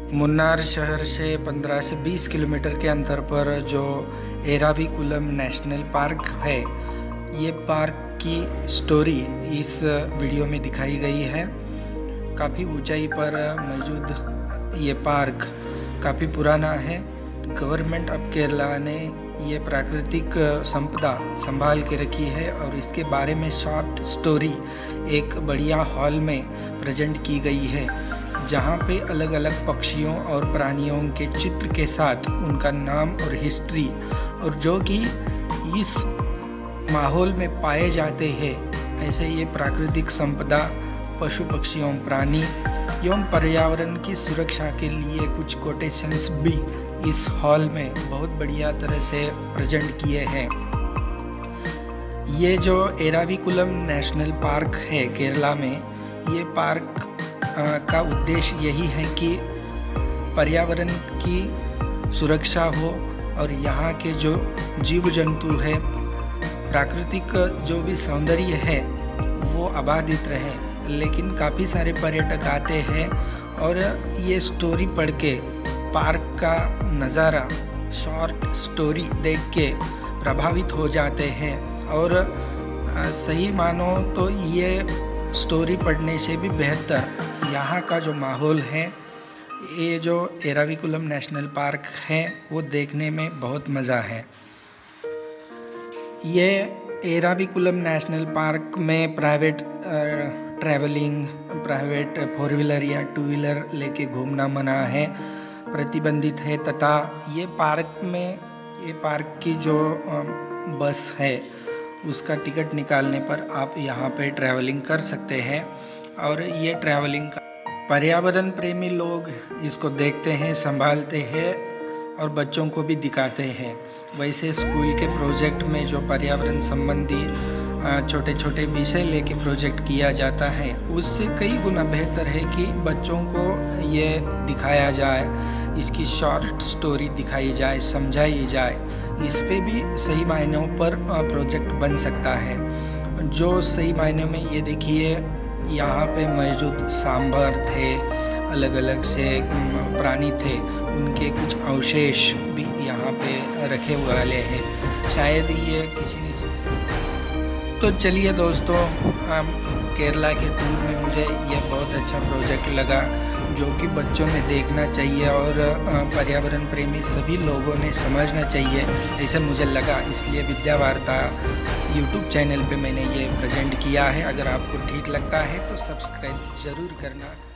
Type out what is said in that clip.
मुन्नार शहर से 15 से 20 किलोमीटर के अंतर पर जो एराविकुलम नेशनल पार्क है, ये पार्क की स्टोरी इस वीडियो में दिखाई गई है। काफ़ी ऊंचाई पर मौजूद ये पार्क काफ़ी पुराना है। गवर्नमेंट ऑफ केरला ने ये प्राकृतिक संपदा संभाल के रखी है और इसके बारे में शॉर्ट स्टोरी एक बढ़िया हॉल में प्रेजेंट की गई है, जहाँ पे अलग अलग पक्षियों और प्राणियों के चित्र के साथ उनका नाम और हिस्ट्री और जो कि इस माहौल में पाए जाते हैं, ऐसे ये प्राकृतिक संपदा, पशु पक्षियों, प्राणी एवं पर्यावरण की सुरक्षा के लिए कुछ कोटेशंस भी इस हॉल में बहुत बढ़िया तरह से प्रेजेंट किए हैं। ये जो एराविकुलम नेशनल पार्क है केरला में, ये पार्क का उद्देश्य यही है कि पर्यावरण की सुरक्षा हो और यहाँ के जो जीव जंतु है, प्राकृतिक जो भी सौंदर्य है वो आबादित रहे। लेकिन काफ़ी सारे पर्यटक आते हैं और ये स्टोरी पढ़ के, पार्क का नज़ारा, शॉर्ट स्टोरी देख के प्रभावित हो जाते हैं। और सही मानो तो ये स्टोरी पढ़ने से भी बेहतर यहाँ का जो माहौल है, ये जो एराविकुलम नेशनल पार्क है, वो देखने में बहुत मज़ा है। ये एराविकुलम नेशनल पार्क में प्राइवेट ट्रैवलिंग, प्राइवेट 4 व्हीलर या 2 व्हीलर लेके घूमना मना है, प्रतिबंधित है। तथा ये पार्क की जो बस है, उसका टिकट निकालने पर आप यहाँ पे ट्रैवलिंग कर सकते हैं। और ये ट्रैवलिंग का पर्यावरण प्रेमी लोग इसको देखते हैं, संभालते हैं और बच्चों को भी दिखाते हैं। वैसे स्कूल के प्रोजेक्ट में जो पर्यावरण संबंधी छोटे छोटे विषय लेके प्रोजेक्ट किया जाता है, उससे कई गुना बेहतर है कि बच्चों को ये दिखाया जाए, इसकी शॉर्ट स्टोरी दिखाई जाए, समझाई जाए। इस पे भी सही मायनों पर प्रोजेक्ट बन सकता है। जो सही मायने में ये देखिए, यहाँ पे मौजूद सांभर थे, अलग अलग से प्राणी थे, उनके कुछ अवशेष भी यहाँ पे रखे हुए हैं। शायद ये किसी ने तो चलिए दोस्तों, केरला के टूर में मुझे ये बहुत अच्छा प्रोजेक्ट लगा, जो कि बच्चों ने देखना चाहिए और पर्यावरण प्रेमी सभी लोगों ने समझना चाहिए, ऐसे मुझे लगा। इसलिए विद्या वार्ता यूट्यूब चैनल पे मैंने ये प्रेजेंट किया है। अगर आपको ठीक लगता है तो सब्सक्राइब ज़रूर करना।